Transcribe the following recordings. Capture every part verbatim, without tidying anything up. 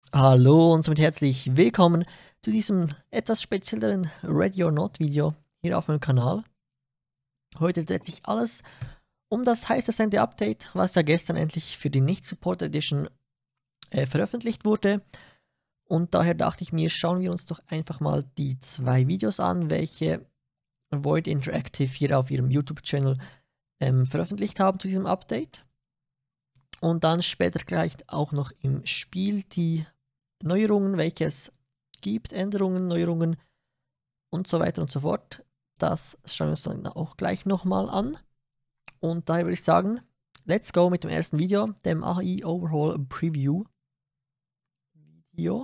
Hallo und somit herzlich willkommen zu diesem etwas spezielleren Ready or Not Video hier auf meinem Kanal. Heute dreht sich alles um das heiß ersehnte Update, was ja gestern endlich für die Nicht-Supported Edition äh, veröffentlicht wurde. Und daher dachte ich mir, schauen wir uns doch einfach mal die zwei Videos an, welche Void Interactive hier auf ihrem YouTube-Channel ähm, veröffentlicht haben zu diesem Update. Und dann später gleich auch noch im Spiel die Neuerungen, welche es gibt, Änderungen, Neuerungen und so weiter und so fort. Das schauen wir uns dann auch gleich nochmal an. Und daher würde ich sagen, let's go mit dem ersten Video, dem A I Overhaul Preview Video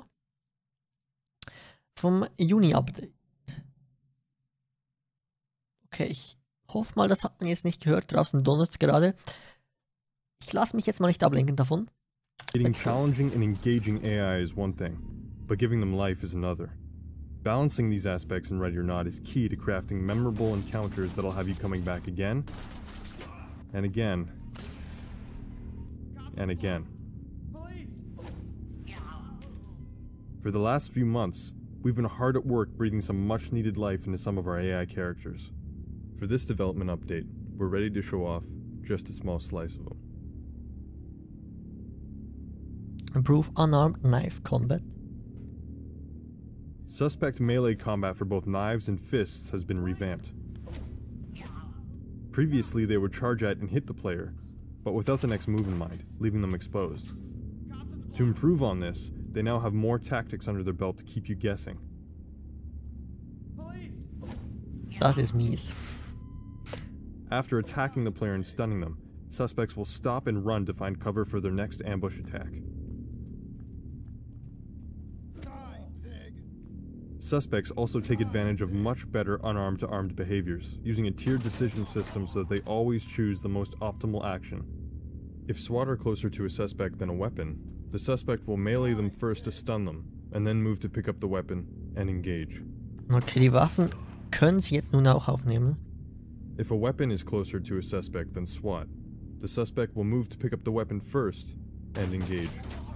vom Juni-Update. Okay, ich hoffe mal, das hat man jetzt nicht gehört, draußen donnert es gerade. Ich lasse mich jetzt mal nicht ablenken davon. Getting challenging and engaging A I is one thing, but giving them life is another. Balancing these aspects in Ready or Not is key to crafting memorable encounters that'll have you coming back again, and again, and again. For the last few months, we've been hard at work breathing some much-needed life into some of our A I characters. For this development update, we're ready to show off just a small slice of them. Improve unarmed knife combat. Suspect melee combat for both knives and fists has been revamped. Previously, they would charge at and hit the player, but without the next move in mind, leaving them exposed. To improve on this, they now have more tactics under their belt to keep you guessing. Das ist mies. After attacking the player and stunning them, suspects will stop and run to find cover for their next ambush attack. Suspects also take advantage of much better unarmed to armed behaviors, using a tiered decision system so that they always choose the most optimal action. If SWAT are closer to a suspect than a weapon, the suspect will melee them first to stun them, and then move to pick up the weapon and engage. Okay, die Waffen können sie jetzt nun auch aufnehmen. If a weapon is closer to a suspect than SWAT, the suspect will move to pick up the weapon first and engage.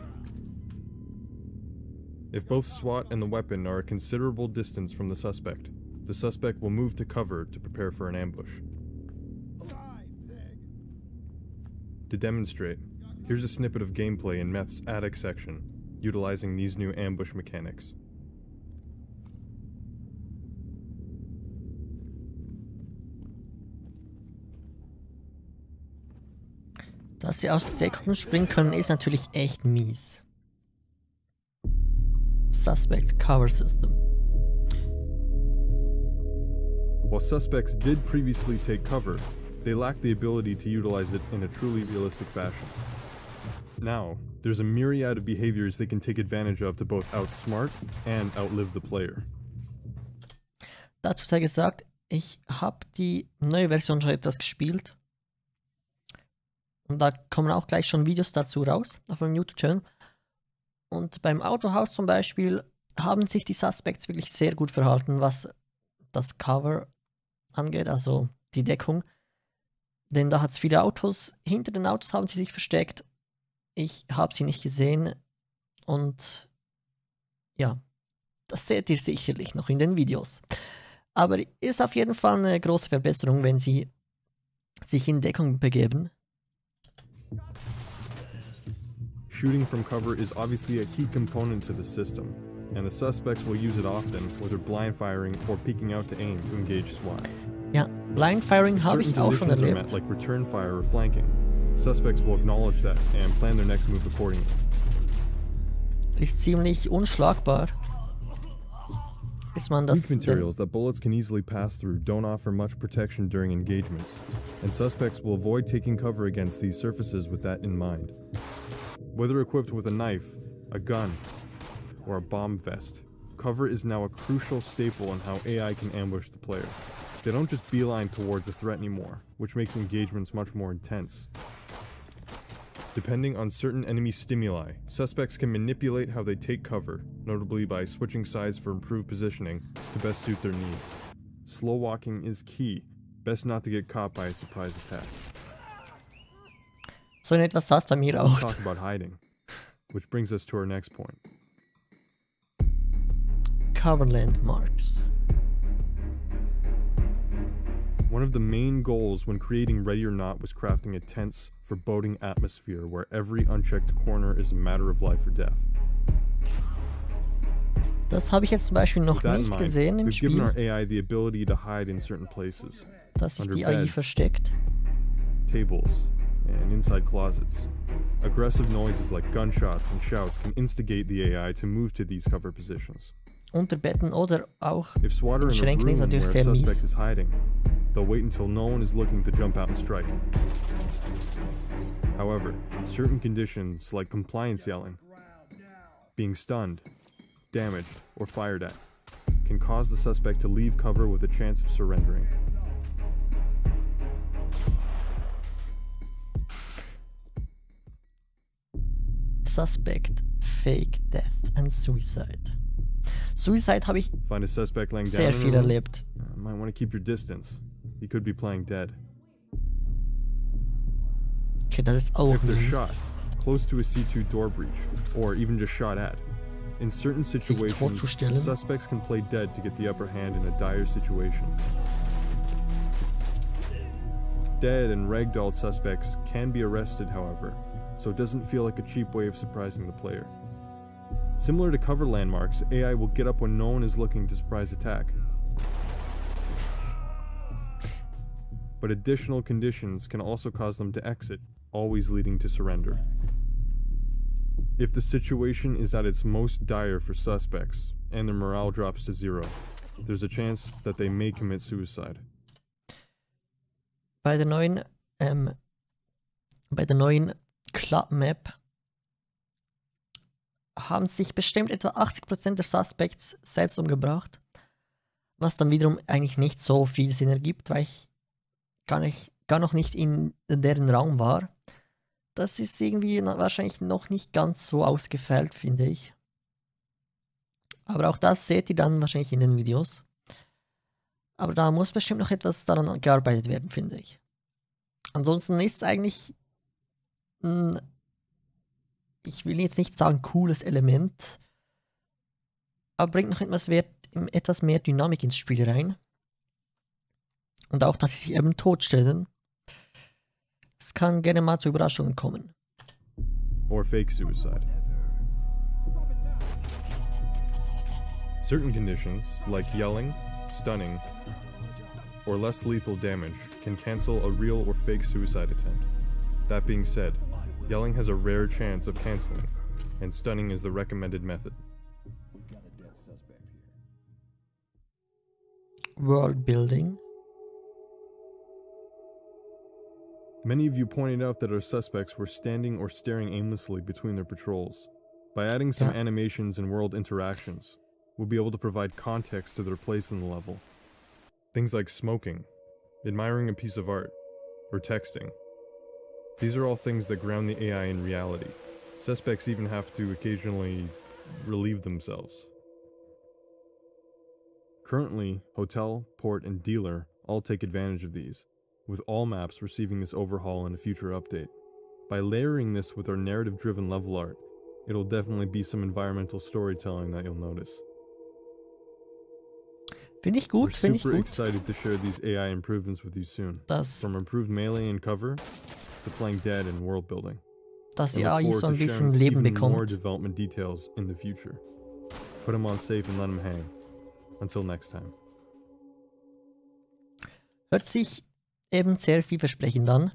If both SWAT and the weapon are a considerable distance from the suspect, the suspect will move to cover to prepare for an ambush. To demonstrate, here's a snippet of gameplay in Meth's attic section, utilizing these new ambush mechanics. Dass sie aus der Deckung springen können, ist natürlich echt mies. Suspect cover system. While suspects did previously take cover, they lacked the ability to utilize it in a truly realistic fashion. Now, there's a myriad of behaviors they can take advantage of to both outsmart and outlive the player. Dazu sei gesagt, ich habe die neue Version schon etwas gespielt. Und da kommen auch gleich schon Videos dazu raus auf meinem YouTube-Channel. Und beim Autohaus zum Beispiel haben sich die Suspects wirklich sehr gut verhalten, was das Cover angeht, also die Deckung. Denn da hat es viele Autos, hinter den Autos haben sie sich versteckt. Ich habe sie nicht gesehen. Und ja, das seht ihr sicherlich noch in den Videos. Aber ist auf jeden Fall eine große Verbesserung, wenn sie sich in Deckung begeben. Shooting from cover is obviously a key component to the system, and the suspects will use it often, whether blind firing or peeking out to aim to engage SWAT. Ja, Blind Firing habe ich auch schon conditions are erlebt. met, like return fire or flanking, suspects will acknowledge that and plan their next move accordingly. Ist ziemlich unschlagbar. Bis man das Weak materials that bullets can easily pass through don't offer much protection during engagements, and suspects will avoid taking cover against these surfaces with that in mind. Whether equipped with a knife, a gun, or a bomb vest, cover is now a crucial staple in how A I can ambush the player. They don't just beeline towards a threat anymore, which makes engagements much more intense. Depending on certain enemy stimuli, suspects can manipulate how they take cover, notably by switching sides for improved positioning to best suit their needs. Slow walking is key, best not to get caught by a surprise attack. So in etwas saß bei mir Let's auch. talk about hiding, which brings us to our next point. cover landmarks. One of the main goals when creating Ready or Not was crafting a tense, foreboding atmosphere where every unchecked corner is a matter of life or death. Das habe ich jetzt zum Beispiel noch nicht gesehen im we've given our Spiel, A I the ability to hide in certain places, dass sich under die A I beds, versteckt. tables, and inside closets. Aggressive noises like gunshots and shouts can instigate the A I to move to these cover positions. Unter Betten oder auch If SWAT are in in a Schränken ist room natürlich where a sehr suspect mies. is hiding, they'll wait until no one is looking to jump out and strike. However, certain conditions like compliance yelling, being stunned, damaged, or fired at can cause the suspect to leave cover with a chance of surrendering. Suspect, Fake Death and Suicide. Suicide habe ich Find a suspect laying down sehr in a viel room? erlebt. Uh, might want to keep your distance. He could be playing dead. Okay, das ist auch If they're mies. shot, close to a C two door breach, or even just shot at, in certain situations, totzustellen. suspects can play dead to get the upper hand in a dire situation. Dead and ragdolled suspects can be arrested, however, so it doesn't feel like a cheap way of surprising the player. Similar to cover landmarks, A I will get up when no one is looking to surprise attack. But additional conditions can also cause them to exit, always leading to surrender. If the situation is at its most dire for suspects, and their morale drops to zero, there's a chance that they may commit suicide. Bei der neuen, ähm, bei der neuen Club Map haben sich bestimmt etwa achtzig Prozent der Suspects selbst umgebracht, was dann wiederum eigentlich nicht so viel Sinn ergibt, weil ich gar, nicht, gar noch nicht in deren Raum war. Das ist irgendwie wahrscheinlich noch nicht ganz so ausgefeilt, finde ich. Aber auch das seht ihr dann wahrscheinlich in den Videos. Aber da muss bestimmt noch etwas daran gearbeitet werden, finde ich. Ansonsten ist es eigentlich ein, ich will jetzt nicht sagen cooles Element, aber bringt noch etwas, Wert, etwas mehr Dynamik ins Spiel rein. Und auch, dass sie sich eben totstellen. Es kann gerne mal zu Überraschungen kommen. Or fake suicide. Certain conditions, like yelling, stunning, or less lethal damage, can cancel a real or fake suicide attempt. That being said, yelling has a rare chance of canceling, and stunning is the recommended method. World building. Many of you pointed out that our suspects were standing or staring aimlessly between their patrols. By adding some Yeah. animations and world interactions, we'll be able to provide context to their place in the level. Things like smoking, admiring a piece of art, or texting. These are all things that ground the A I in reality. Suspects even have to occasionally relieve themselves. Currently, Hotel, Port, and Dealer all take advantage of these, with all maps receiving this overhaul in a future update. By layering this with our narrative-driven level art, it'll definitely be some environmental storytelling that you'll notice. Finde ich We're gut, finde ich super gut, excited to share these A I improvements with you soon. dass, From improved melee and cover, to playing dead and world building. dass And die look A I forward so to ein bisschen sharing Leben even more bekommt. development details in the future. Put them on safe and let them hang. Until next time. Hört sich eben sehr vielversprechend an.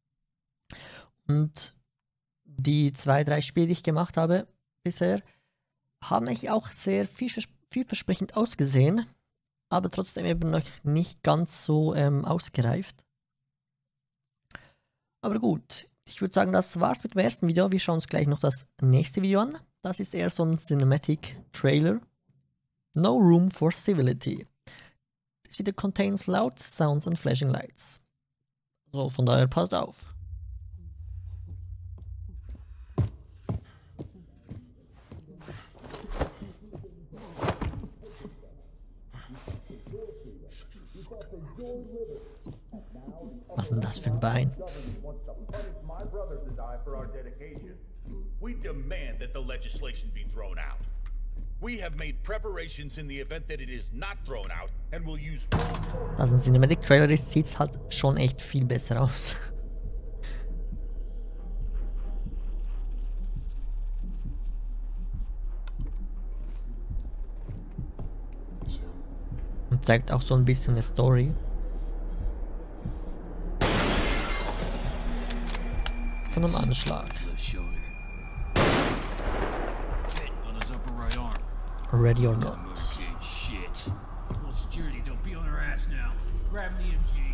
Und die zwei, drei Spiele, die ich gemacht habe bisher, haben eigentlich auch sehr vielvers vielversprechend ausgesehen, aber trotzdem eben noch nicht ganz so ähm, ausgereift. Aber gut, ich würde sagen, das war's mit dem ersten Video. Wir schauen uns gleich noch das nächste Video an. Das ist eher so ein Cinematic Trailer. No Room for Civility. This video contains loud sounds and flashing lights. So, von daher passt auf. Was ist denn das für ein Bein? wants to punish my brother to die for our dedication. We demand that the legislation be thrown out. We have made preparations in the event that it is not thrown out, and will use. Also ein Cinematic Trailer sieht halt schon echt viel besser aus. Und zeigt auch so ein bisschen eine Story. Von einem Anschlag. Ready or not. Shit. Well, security, don't be on their ass now. Grab the M G.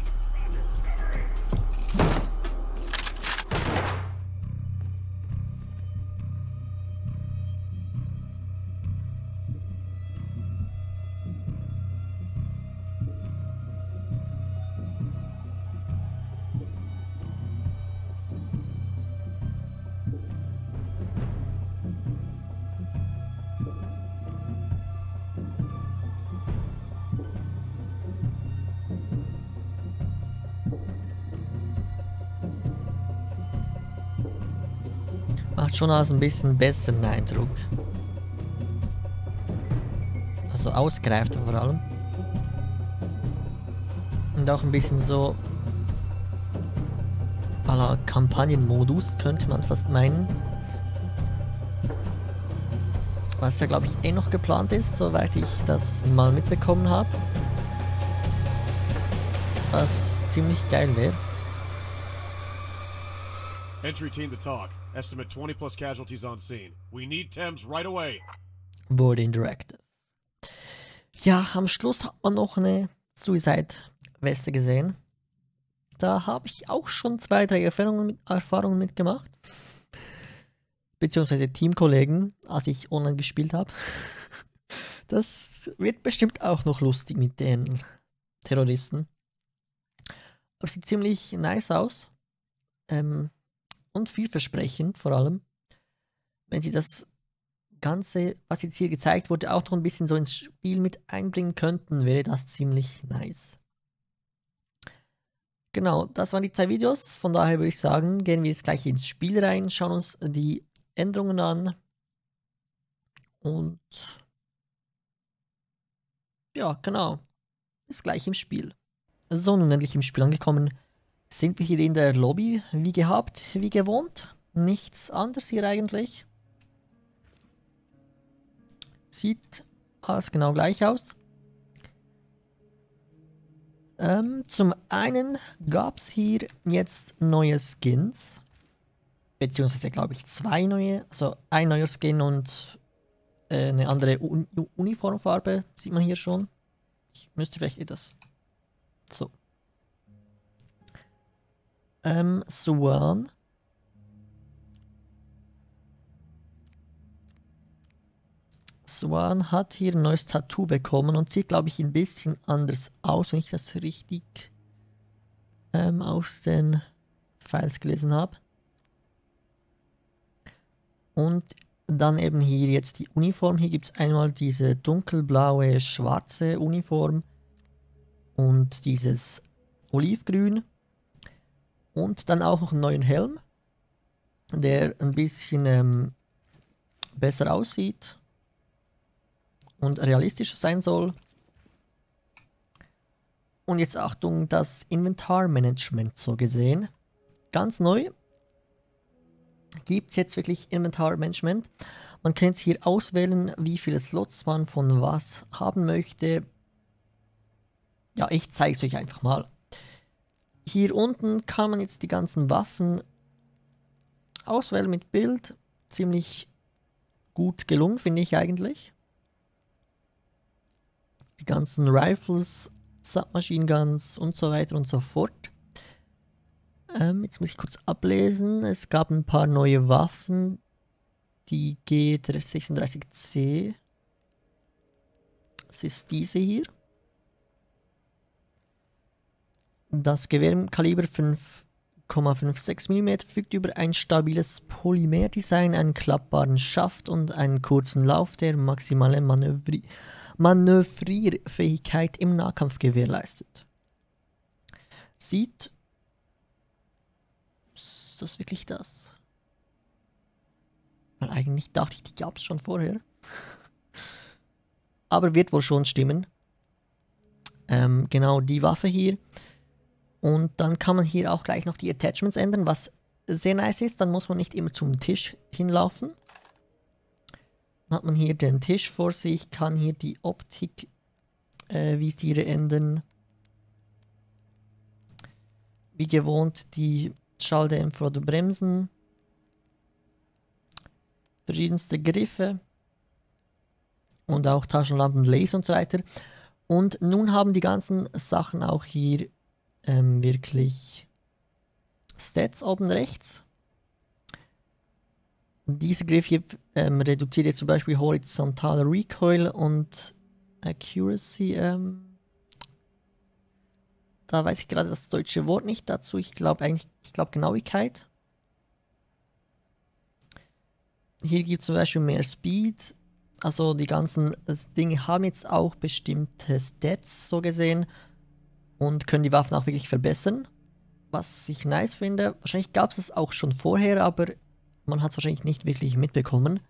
Macht schon als ein bisschen besseren Eindruck. Also ausgereifter vor allem. Und auch ein bisschen so à la Kampagnenmodus, könnte man fast meinen. Was ja glaube ich eh noch geplant ist, soweit ich das mal mitbekommen habe. Was ziemlich geil wäre. Entry team to talk. Estimate twenty plus casualties on scene. We need Thames right away. Wurde Interactive. Ja, am Schluss hat man noch eine Suicide-Weste gesehen. Da habe ich auch schon zwei, drei Erfahrungen, mit, Erfahrungen mitgemacht. Beziehungsweise Teamkollegen, als ich online gespielt habe. Das wird bestimmt auch noch lustig mit den Terroristen. Aber sieht ziemlich nice aus. Ähm, und vielversprechend vor allem. Wenn sie das Ganze, was jetzt hier gezeigt wurde, auch noch ein bisschen so ins Spiel mit einbringen könnten, wäre das ziemlich nice. Genau, das waren die zwei Videos. Von daher würde ich sagen, gehen wir jetzt gleich ins Spiel rein, schauen uns die Änderungen an. Und ja, genau. Bis gleich im Spiel. So, nun endlich im Spiel angekommen. Sind wir hier in der Lobby, wie gehabt, wie gewohnt. Nichts anderes hier eigentlich. Sieht alles genau gleich aus. Ähm, zum einen gab es hier jetzt neue Skins. Beziehungsweise glaube ich zwei neue. Also ein neuer Skin und äh, eine andere Un Uniformfarbe sieht man hier schon. Ich müsste vielleicht etwas. So. Ähm, Swan. Swan hat hier ein neues Tattoo bekommen und sieht, glaube ich, ein bisschen anders aus, wenn ich das richtig ähm, aus den Files gelesen habe. Und dann eben hier jetzt die Uniform. Hier gibt es einmal diese dunkelblaue, schwarze Uniform und dieses Olivgrün. Und dann auch noch einen neuen Helm, der ein bisschen ähm, besser aussieht und realistischer sein soll. Und jetzt Achtung, das Inventarmanagement so gesehen. Ganz neu gibt es jetzt wirklich Inventarmanagement. Man kann jetzt hier auswählen, wie viele Slots man von was haben möchte. Ja, ich zeige es euch einfach mal. Hier unten kann man jetzt die ganzen Waffen auswählen mit Bild. Ziemlich gut gelungen, finde ich eigentlich. Die ganzen Rifles, Submachine Guns und so weiter und so fort. Ähm, jetzt muss ich kurz ablesen. Es gab ein paar neue Waffen. Die G sechsunddreißig C. Das ist diese hier. Das Gewehr im Kaliber fünf Komma sechsundfünfzig Millimeter verfügt über ein stabiles Polymerdesign, einen klappbaren Schaft und einen kurzen Lauf, der maximale Manövri Manövrierfähigkeit im Nahkampf gewährleistet. Sieht... Ist das wirklich das? Weil eigentlich dachte ich, die gab es schon vorher. aber wird wohl schon stimmen. Ähm, genau die Waffe hier. Und dann kann man hier auch gleich noch die Attachments ändern, was sehr nice ist. Dann muss man nicht immer zum Tisch hinlaufen. Dann hat man hier den Tisch vor sich, kann hier die Optik äh, Visiere ändern. Wie gewohnt die Schalldämpfer oder Bremsen. Verschiedenste Griffe. Und auch Taschenlampen, Laser und so weiter. Und nun haben die ganzen Sachen auch hier ähm, wirklich Stats oben rechts. Und dieser Griff hier ähm, reduziert jetzt zum Beispiel horizontale Recoil und Accuracy. Ähm, da weiß ich gerade das deutsche Wort nicht dazu. Ich glaube eigentlich, ich glaube Genauigkeit. Hier gibt es zum Beispiel mehr Speed. Also die ganzen Dinge haben jetzt auch bestimmte Stats so gesehen und können die Waffen auch wirklich verbessern. Was ich nice finde. Wahrscheinlich gab es das auch schon vorher, aber man hat es wahrscheinlich nicht wirklich mitbekommen.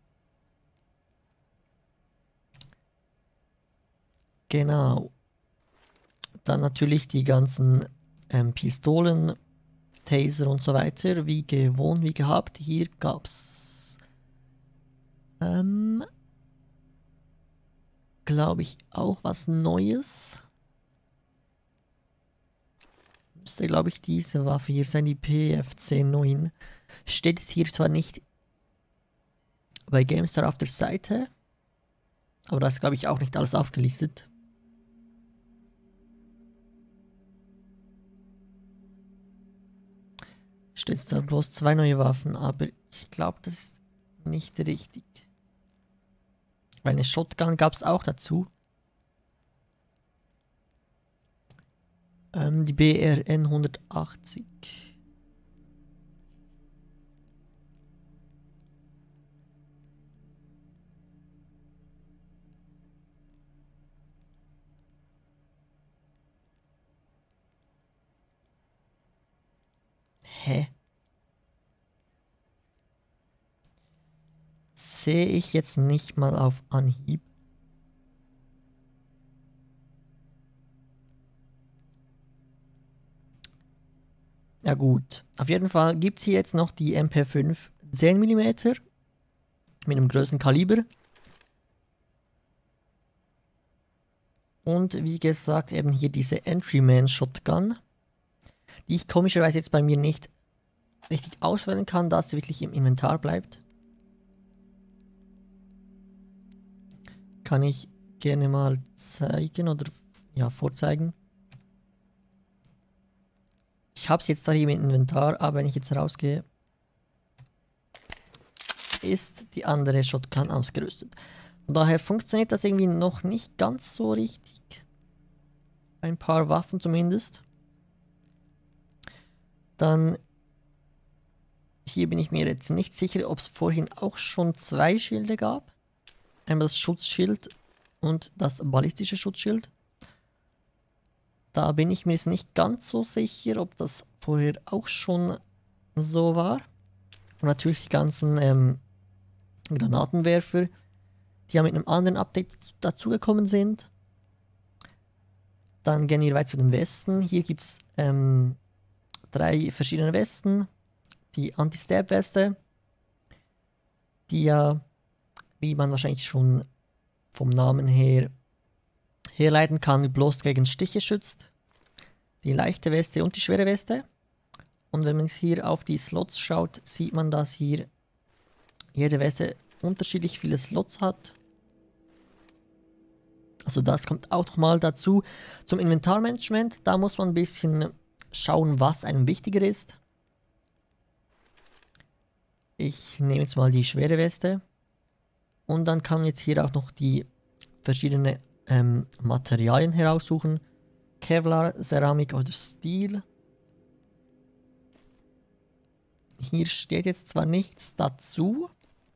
Genau. Dann natürlich die ganzen ähm, Pistolen, Taser und so weiter, wie gewohnt, wie gehabt. Hier gab es ähm, glaube ich, auch was Neues. Müsste, glaube ich, diese Waffe hier sein, die P F C neun. Steht es hier zwar nicht bei GameStar auf der Seite, aber da ist, glaube ich, auch nicht alles aufgelistet. Steht zwar bloß zwei neue Waffen, aber ich glaube, das ist nicht richtig. Weil eine Shotgun gab es auch dazu. Ähm, die B R N hundertachtzig. Hä? Sehe ich jetzt nicht mal auf Anhieb. Ja gut, auf jeden Fall gibt es hier jetzt noch die M P fünf zehn Millimeter mit einem größeren Kaliber. Und wie gesagt eben hier diese Entryman Shotgun, die ich komischerweise jetzt bei mir nicht richtig auswählen kann, da sie wirklich im Inventar bleibt. Kann ich gerne mal zeigen oder ja, vorzeigen. Ich habe es jetzt da hier im Inventar, aber wenn ich jetzt rausgehe, ist die andere Shotgun ausgerüstet. Von daher funktioniert das irgendwie noch nicht ganz so richtig. Ein paar Waffen zumindest. Dann hier bin ich mir jetzt nicht sicher, ob es vorhin auch schon zwei Schilde gab. Einmal das Schutzschild und das ballistische Schutzschild. Da bin ich mir jetzt nicht ganz so sicher, ob das vorher auch schon so war. Und natürlich die ganzen ähm, Granatenwerfer, die ja mit einem anderen Update dazugekommen sind. Dann gehen wir weiter zu den Westen. Hier gibt es ähm, drei verschiedene Westen. Die Anti-Stab-Weste, die ja, wie man wahrscheinlich schon vom Namen her herleiten kann, bloß gegen Stiche schützt. Die leichte Weste und die schwere Weste. Und wenn man hier auf die Slots schaut, sieht man, dass hier jede Weste unterschiedlich viele Slots hat. Also das kommt auch noch mal dazu. Zum Inventarmanagement, da muss man ein bisschen schauen, was einem wichtiger ist. Ich nehme jetzt mal die schwere Weste. Und dann kann man jetzt hier auch noch die verschiedenen ähm, Materialien heraussuchen. Kevlar, Ceramik oder Steel. Hier steht jetzt zwar nichts dazu,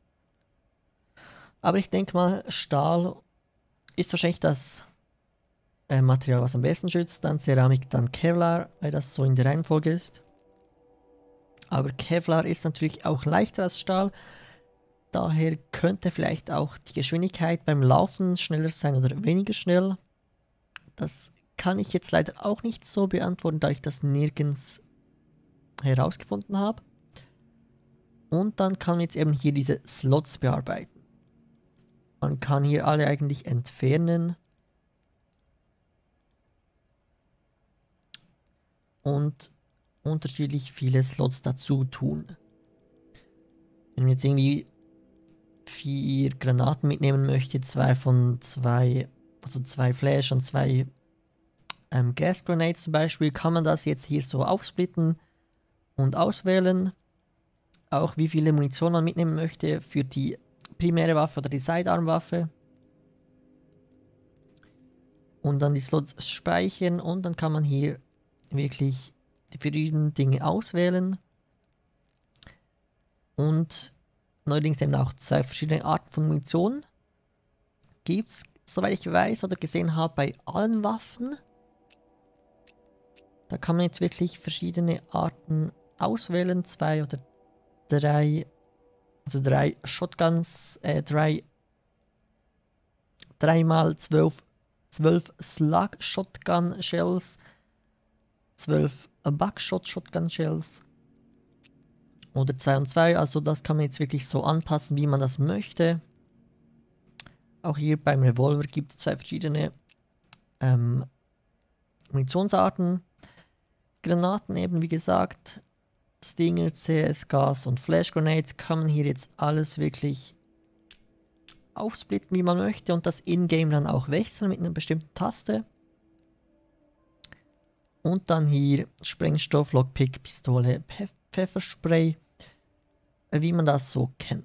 aber ich denke mal, Stahl ist wahrscheinlich das äh, Material, was am besten schützt. Dann Ceramik, dann Kevlar, weil das so in der Reihenfolge ist. Aber Kevlar ist natürlich auch leichter als Stahl. Daher könnte vielleicht auch die Geschwindigkeit beim Laufen schneller sein oder weniger schnell. Das kann ich jetzt leider auch nicht so beantworten, da ich das nirgends herausgefunden habe. Und dann kann man jetzt eben hier diese Slots bearbeiten. Man kann hier alle eigentlich entfernen. Und unterschiedlich viele Slots dazu tun. Wenn man jetzt irgendwie vier Granaten mitnehmen möchte, zwei von zwei, also zwei Flash und zwei ähm, Gas Grenades zum Beispiel, kann man das jetzt hier so aufsplitten und auswählen. Auch wie viele Munition man mitnehmen möchte für die primäre Waffe oder die Sidearm-Waffe. Und dann die Slots speichern und dann kann man hier wirklich die verschiedenen Dinge auswählen. Und neuerdings eben auch zwei verschiedene Arten von Munition. Gibt es, soweit ich weiß oder gesehen habe, bei allen Waffen. Da kann man jetzt wirklich verschiedene Arten auswählen. Zwei oder drei, also drei Shotguns, äh, drei, dreimal zwölf, zwölf Slug Shotgun Shells, zwölf Buckshot Shotgun Shells oder zwei und zwei, also das kann man jetzt wirklich so anpassen, wie man das möchte. Auch hier beim Revolver gibt es zwei verschiedene ähm, Munitionsarten. Granaten eben, wie gesagt, Stinger, C S, Gas und Flash Grenades kann man hier jetzt alles wirklich aufsplitten, wie man möchte und das Ingame dann auch wechseln mit einer bestimmten Taste. Und dann hier Sprengstoff, Lockpick, Pistole, Pf Pfefferspray, wie man das so kennt.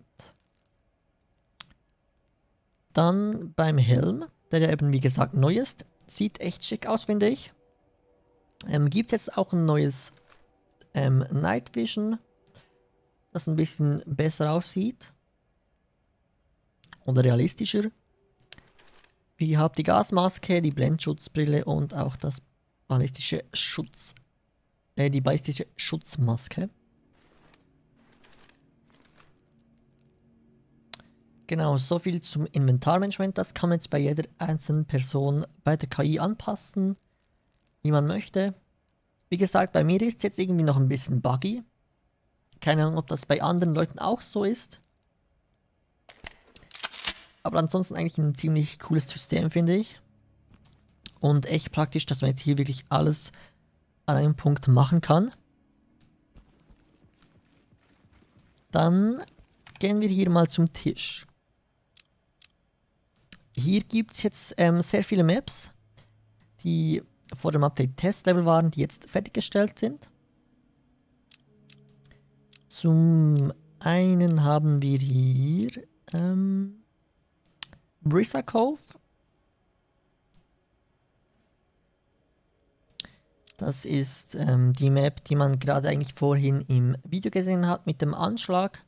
Dann beim Helm, der ja eben wie gesagt neu ist, sieht echt schick aus, finde ich. Ähm, gibt es jetzt auch ein neues ähm, Night Vision, das ein bisschen besser aussieht oder realistischer. Wie ihr habt die Gasmaske, die Blendschutzbrille und auch das ballistische Schutz, äh, die ballistische Schutzmaske. Genau, so viel zum Inventarmanagement. Das kann man jetzt bei jeder einzelnen Person bei der K I anpassen, wie man möchte. Wie gesagt, bei mir ist es jetzt irgendwie noch ein bisschen buggy. Keine Ahnung, ob das bei anderen Leuten auch so ist. Aber ansonsten eigentlich ein ziemlich cooles System, finde ich. Und echt praktisch, dass man jetzt hier wirklich alles an einem Punkt machen kann. Dann gehen wir hier mal zum Tisch. Hier gibt es jetzt ähm, sehr viele Maps, die vor dem Update Testlevel waren, die jetzt fertiggestellt sind. Zum einen haben wir hier ähm, Brisa Cove. Das ist ähm, die Map, die man gerade eigentlich vorhin im Video gesehen hat mit dem Anschlag.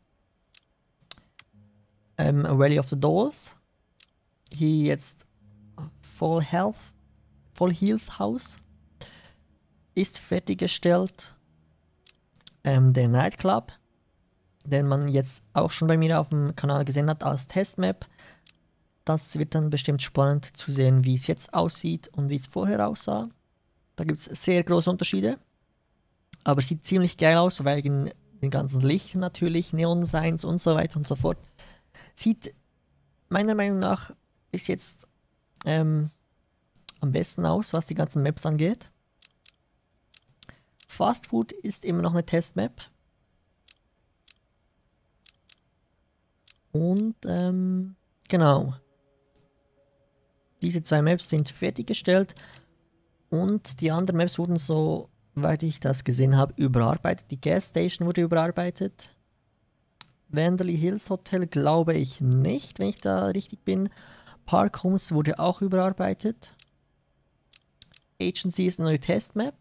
Ähm, Valley of the Dolls. Hier jetzt Full Health, Full Health House ist fertiggestellt. Ähm, der Nightclub, den man jetzt auch schon bei mir auf dem Kanal gesehen hat als Testmap. Das wird dann bestimmt spannend zu sehen, wie es jetzt aussieht und wie es vorher aussah. Da gibt es sehr große Unterschiede. Aber es sieht ziemlich geil aus, wegen den ganzen Lichtern natürlich, Neon-Signs und so weiter und so fort. Sieht meiner Meinung nach bis jetzt ähm, am besten aus, was die ganzen Maps angeht. Fast Food ist immer noch eine Testmap. Und ähm, genau. Diese zwei Maps sind fertiggestellt. Und die anderen Maps wurden, so weit ich das gesehen habe, überarbeitet. Die Gas Station wurde überarbeitet. Vanderlei Hills Hotel glaube ich nicht, wenn ich da richtig bin. Park Homes wurde auch überarbeitet. Agency ist eine neue Testmap.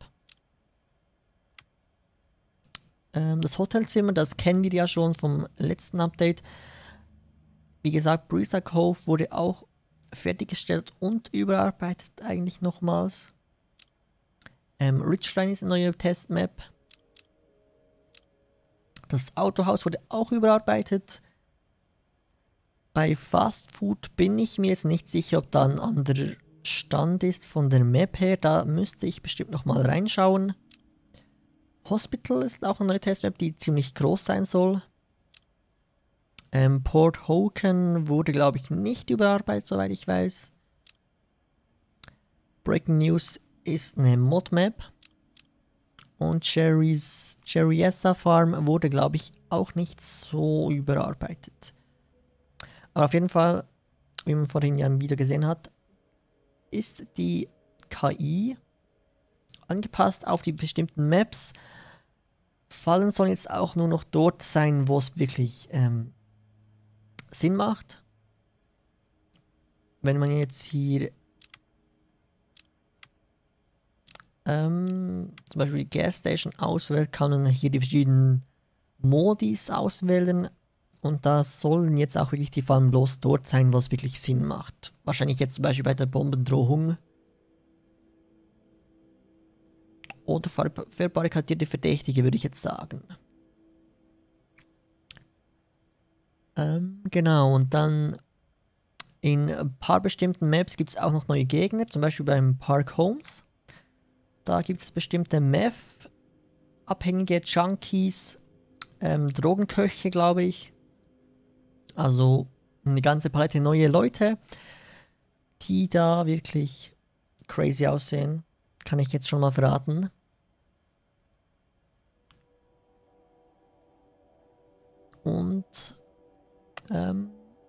Ähm, das Hotelzimmer, das kennen wir ja schon vom letzten Update. Wie gesagt, Brisa Cove wurde auch fertiggestellt und überarbeitet eigentlich nochmals. Ähm, Richline ist eine neue Testmap. Das Autohaus wurde auch überarbeitet. Bei Fast Food bin ich mir jetzt nicht sicher, ob da ein anderer Stand ist von der Map her. Da müsste ich bestimmt nochmal reinschauen. Hospital ist auch eine neue Testmap, die ziemlich groß sein soll. Ähm, Port Hoken wurde, glaube ich, nicht überarbeitet, soweit ich weiß. Breaking News ist eine Mod-Map. Und Cherries, Cherryessa Farm wurde, glaube ich, auch nicht so überarbeitet. Aber auf jeden Fall, wie man vorhin ja im Video gesehen hat, ist die K I angepasst auf die bestimmten Maps. Fallen sollen jetzt auch nur noch dort sein, wo es wirklich ähm, Sinn macht. Wenn man jetzt hier ähm, zum Beispiel die Gas Station auswählt, kann man hier die verschiedenen Modis auswählen. Und da sollen jetzt auch wirklich die Fallen bloß dort sein, wo es wirklich Sinn macht. Wahrscheinlich jetzt zum Beispiel bei der Bombendrohung. Oder verbarrikadierte Verdächtige, würde ich jetzt sagen. Ähm, genau, und dann in ein paar bestimmten Maps gibt es auch noch neue Gegner. Zum Beispiel beim Park Homes. Da gibt es bestimmte Meth-abhängige Junkies, ähm, Drogenköche, glaube ich. Also eine ganze Palette neue Leute, die da wirklich crazy aussehen. Kann ich jetzt schon mal verraten. Und ähm,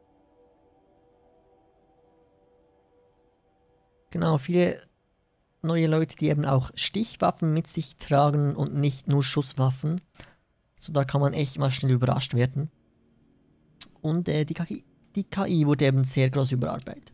genau, viele neue Leute, die eben auch Stichwaffen mit sich tragen und nicht nur Schusswaffen. So, da kann man echt mal schnell überrascht werden. Und äh, die, K I, die K I wurde eben sehr groß überarbeitet.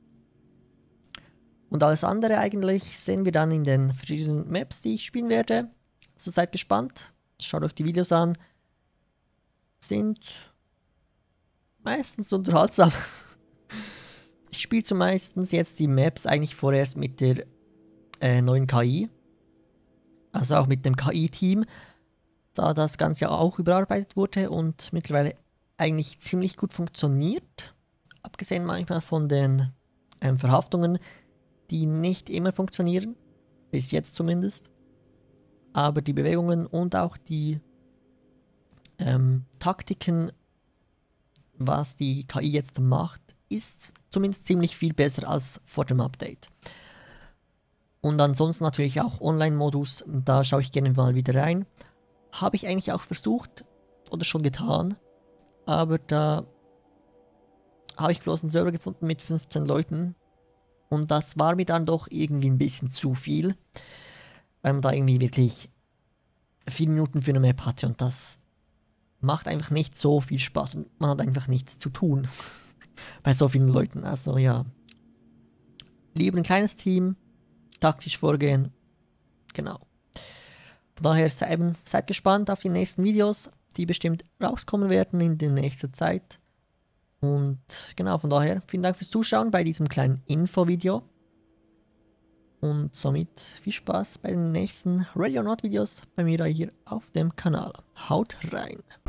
Und alles andere eigentlich sehen wir dann in den verschiedenen Maps, die ich spielen werde. Also seid gespannt. Schaut euch die Videos an. Sind meistens unterhaltsam. Ich spiele zumeistens jetzt die Maps eigentlich vorerst mit der äh, neuen K I. Also auch mit dem K I-Team. Da das Ganze ja auch überarbeitet wurde und mittlerweile eigentlich ziemlich gut funktioniert. Abgesehen manchmal von den ähm, Verhaftungen, die nicht immer funktionieren, bis jetzt zumindest. Aber die Bewegungen und auch die ähm, Taktiken, was die K I jetzt macht, ist zumindest ziemlich viel besser als vor dem Update. Und ansonsten natürlich auch Online-Modus, da schaue ich gerne mal wieder rein. Habe ich eigentlich auch versucht oder schon getan, aber da habe ich bloß einen Server gefunden mit fünfzehn Leuten. Und das war mir dann doch irgendwie ein bisschen zu viel, weil man da irgendwie wirklich vier Minuten für eine Map hatte und das macht einfach nicht so viel Spaß und man hat einfach nichts zu tun bei so vielen Leuten. Also ja, lieber ein kleines Team, taktisch vorgehen, genau. Von daher seid, seid gespannt auf die nächsten Videos, die bestimmt rauskommen werden in der nächsten Zeit. Und genau, von daher, vielen Dank fürs Zuschauen bei diesem kleinen Info-Video. Und somit viel Spaß bei den nächsten Ready or Not Videos bei mir hier auf dem Kanal. Haut rein!